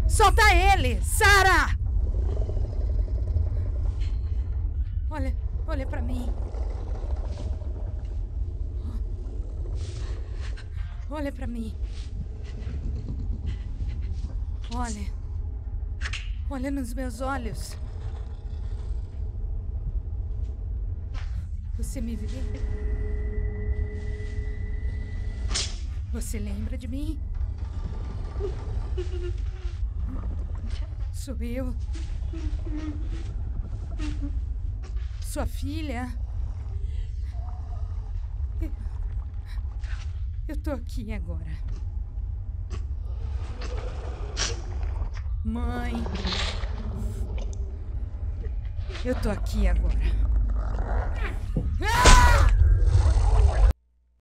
Solta ele! Sarah! Olha pra mim. Olha pra mim. Olha nos meus olhos. Você me vê? Você lembra de mim? Sou eu. Sua filha. Eu tô aqui agora. Mãe. Eu tô aqui agora.